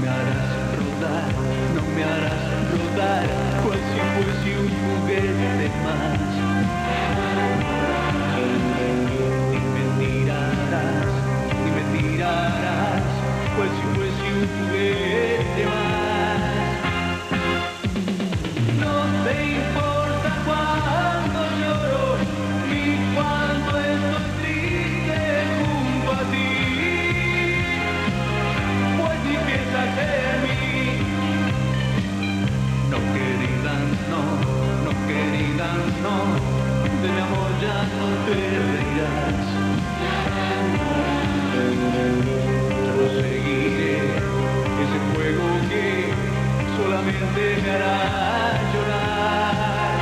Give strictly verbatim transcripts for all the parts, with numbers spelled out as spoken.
me harás rodar, no me harás rodar, cual si fuese un juguete más. Ni me tirarás, ni me tirarás, cual si fuese un juguete más. No te importa cuando lloro, ni cuando estoy triste junto a ti, pues ni piensas en mí. No, queridas, no, no, queridas, no, de mi amor ya no te reirás. Yo seguiré ese juego que solamente me hará llorar.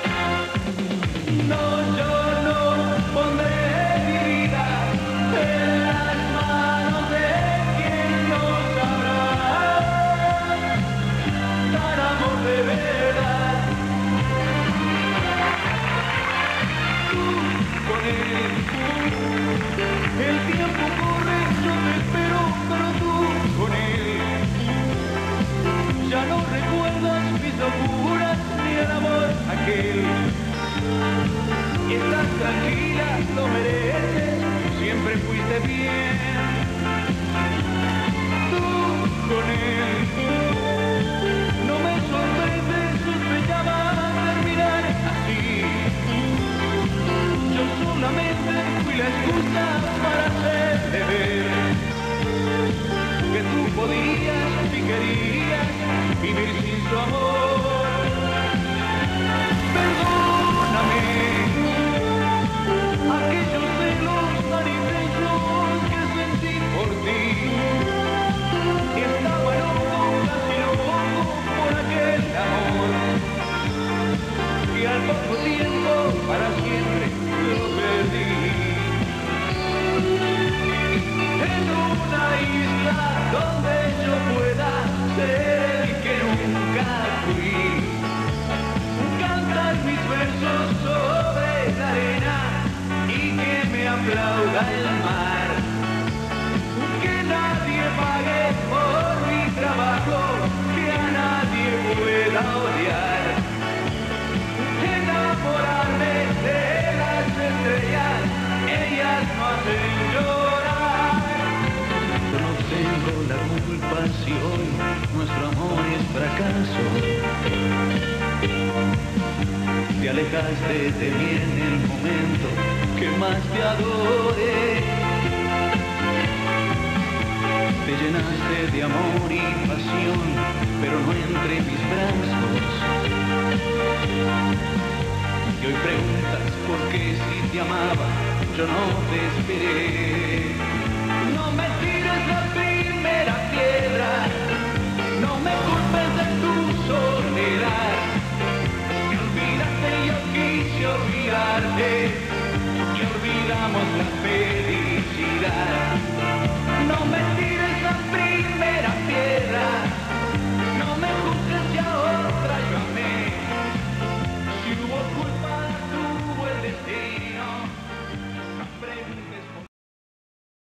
No, yo no pondré mi vida en las manos de quien no sabrá dar amor de verdad. Tú con él, el tiempo corre, yo te espero, pero tú con él ya no recuerdas mis locuras ni el amor aquel. Y estás tranquila, lo mereces, siempre fuiste bien. Tú con él, no me sorprende, sospechaba terminar así. Yo solamente fui la excusa para hacerte ver que tú podías, si querías, vivir sin su amor. Perdóname aquellos celos tan intensos que sentí por ti. Y estaba loco, casi loco por aquel amor, y al poco tiempo para siempre lo perdí. En una isla donde yo pueda ser el que nunca fui, cantar mis versos sobre la arena y que me aplauda el mar. Que nadie pague por mi trabajo, que a nadie pueda odiar. Enamorarme de las estrellas, ellas no hacen llorar. Yo no tengo la culpa si hoy nuestro amor es fracaso. Te alejaste de mí en el momento que más te adoré. Te llenaste de amor y pasión, pero no entre mis brazos. Y hoy preguntas por qué si te amaba yo no te esperé. No me tires la primera piedra, no me culpes de tu soledad. Me olvidaste y yo quise olvidarte, y olvidamos la pena.